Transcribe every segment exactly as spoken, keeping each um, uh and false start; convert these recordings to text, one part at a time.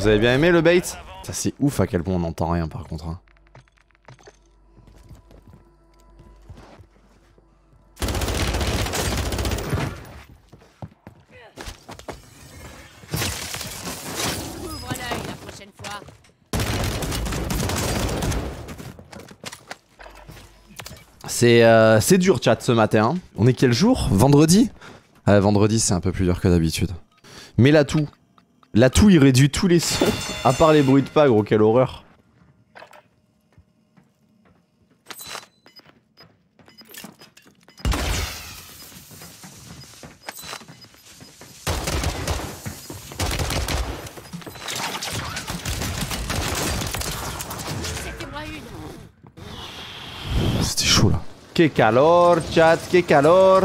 Vous avez bien aimé le bait? Ça c'est ouf à quel point on n'entend rien par contre. Hein. Ouvre l'œil la prochaine fois. C'est euh, c'est dur chat ce matin. Hein. On est quel jour? Vendredi? Ah, vendredi c'est un peu plus dur que d'habitude. Mais l'atout. L'atout il réduit tous les sons. À part les bruits de pas gros, quelle horreur. C'était chaud là. Que calor chat, que calor.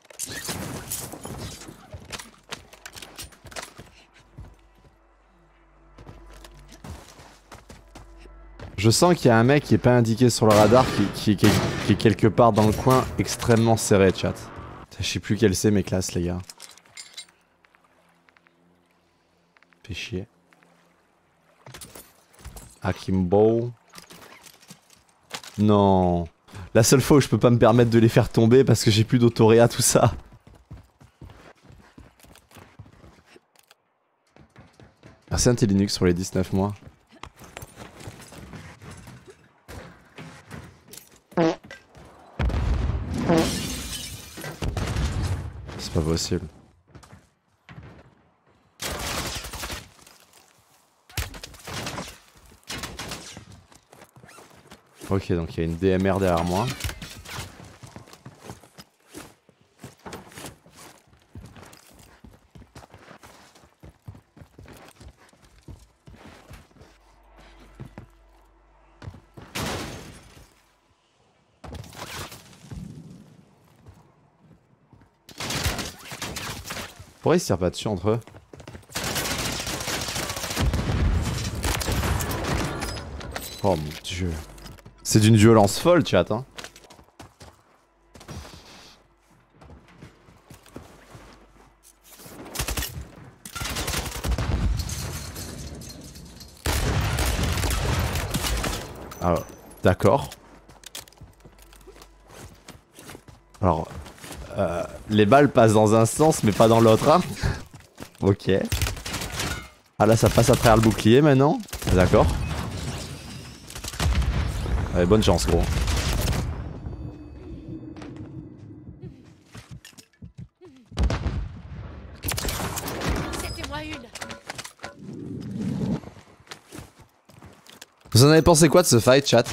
Je sens qu'il y a un mec qui est pas indiqué sur le radar qui, qui, qui, qui est quelque part dans le coin extrêmement serré chat. Je sais plus quelle c'est mes classes les gars. Fait chier. Akimbo. Non. La seule fois où je peux pas me permettre de les faire tomber parce que j'ai plus d'autoréa tout ça. Merci Intellinux pour les dix-neuf mois. C'est pas possible. Ok, donc il y a une D M R derrière moi. Pourquoi ils se tirent pas dessus entre eux? Oh mon dieu. C'est d'une violence folle chat hein. Alors, d'accord. Alors, euh, les balles passent dans un sens mais pas dans l'autre hein. Ok. Ah là ça passe à travers le bouclier maintenant. D'accord. Allez, bonne chance gros. C'était moi une. Vous en avez pensé quoi de ce fight chat?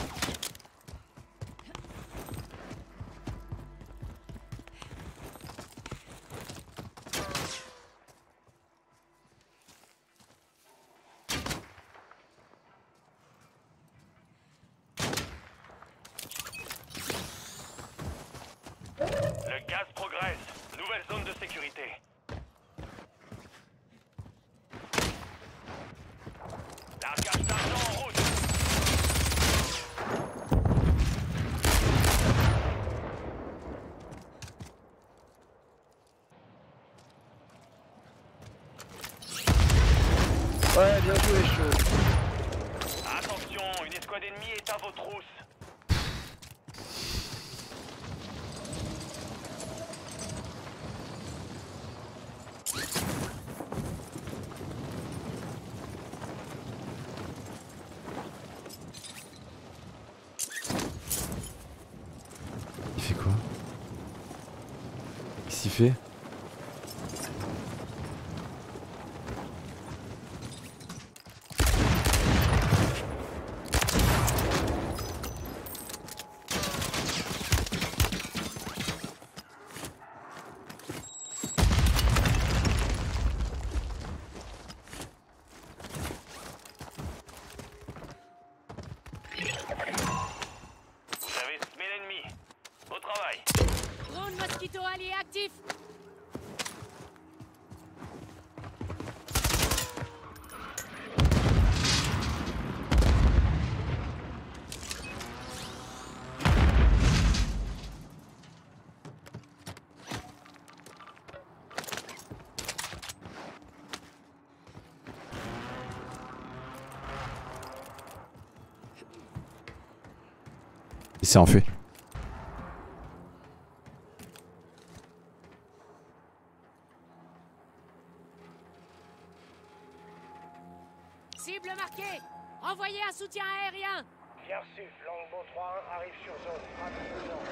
Le gaz progresse. Nouvelle zone de sécurité. Largage d'argent en route. Ouais, bien joué, chaud. Attention, une escouade ennemie est à vos trousses. Il fait quoi? Qu'est-ce qu'il fait? Vous avez semé l'ennemi. Au travail. Drone mosquito allié actif. Il s'est enfui. Cible marquée. Envoyez un soutien aérien. Bien reçu, Longbow trois un arrive sur zone. Rapidement.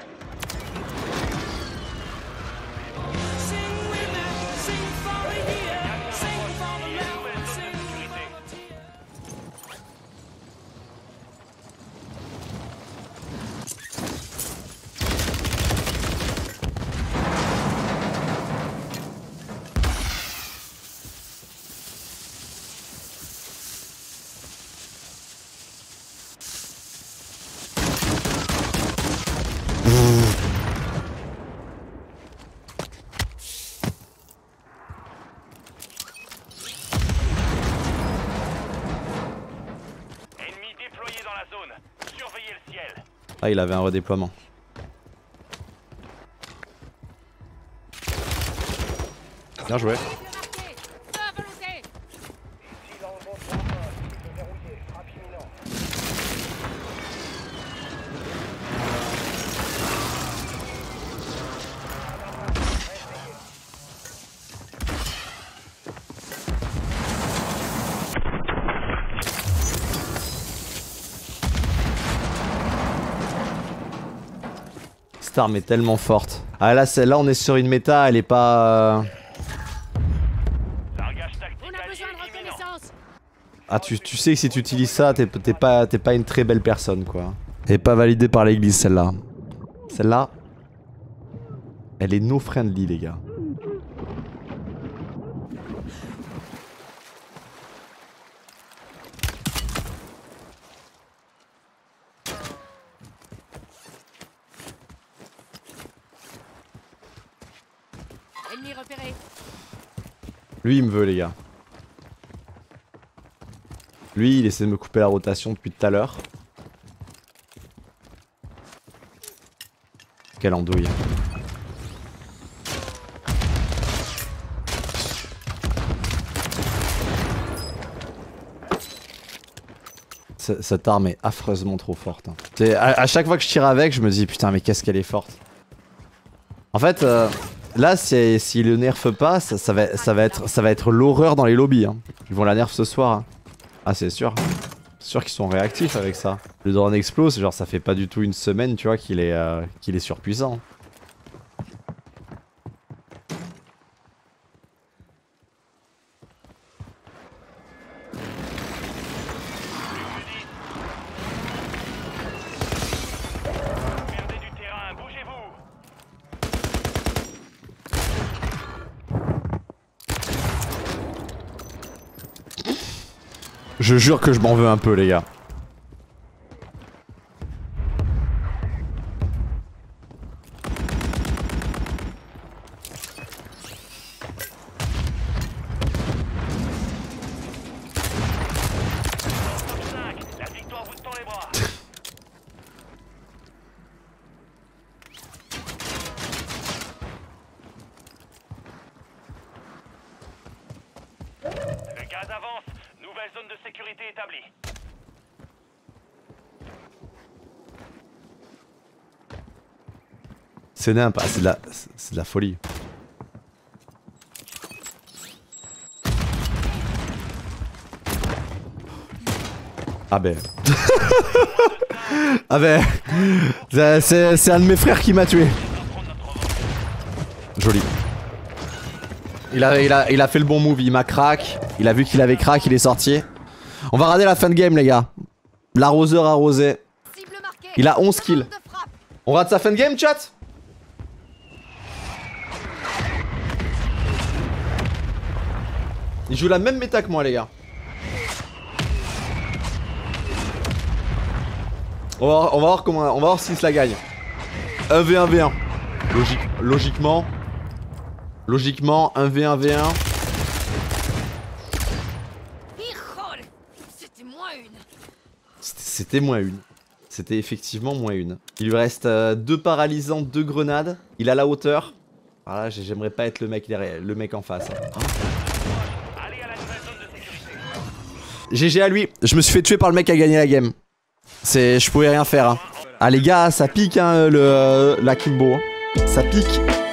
Ennemi déployé dans la zone. Surveillez le ciel. Ah, il avait un redéploiement. Bien joué. Cible marquée. Feu à volonté. Ici Longbow trois un, cible verrouillée. Frappe imminente. Cette arme est tellement forte. Ah là, celle-là, on est sur une méta, elle est pas... euh, Largage tactique On a besoin de allié imminent. reconnaissance. Ah, tu, tu sais que si tu utilises ça, t'es t'es pas, t'es pas une très belle personne, quoi. Elle est pas validée par l'église, celle-là. Celle-là, elle est no-friendly, les gars. Ennemi repéré. Lui, il me veut, les gars. Lui, il essaie de me couper la rotation depuis tout à l'heure. Quelle andouille. C- Cette arme est affreusement trop forte. Hein. C'est- À, à chaque fois que je tire avec, je me dis putain, mais qu'est-ce qu'elle est forte. En fait, euh, là, si, si le nerf pas, ça, ça, va, ça, va être, ça va être l'horreur dans les lobbies. Hein. Ils vont la nerf ce soir. Hein. Ah, c'est sûr. C'est sûr qu'ils sont réactifs avec ça. Le drone explose, genre ça fait pas du tout une semaine, tu vois, qu'il est, euh, qu'il est surpuissant. Perdez du terrain, bougez-vous. Je jure que je m'en veux un peu, les gars. cinq, la victoire vous tend les bras. Le gaz avance. Nouvelle zone de sécurité établie. C'est n'importe pas, c'est de la, c'est de la folie. Ah ben. Ah ben. C'est c'est un de mes frères qui m'a tué. Joli. Il a, il, a, il a fait le bon move, il m'a crack. Il a vu qu'il avait crack, il est sorti. On va rater la fin de game, les gars. L'arroseur arrosé. Cible marquée. Il a onze kills. De frappe. On rate sa fin de game, chat? Il joue la même méta que moi, les gars. On va voir, on va voir comment, on va voir s'il se la gagne. un v un v un. Logique, logiquement. Logiquement, un v un v un. Híjole. C'était moins une. C'était moins une. C'était effectivement moins une. Il lui reste euh, deux paralysants, deux grenades. Il a la hauteur. Ah là, j'aimerais pas être le mec derrière, le mec en face. Hein. Allez à la nouvelle zone de sécurité. G G à lui. Je me suis fait tuer par le mec qui a gagné la game. C'est, je pouvais rien faire. Hein. Ah les gars, ça pique hein, le, la Kimbo. Hein. Ça pique.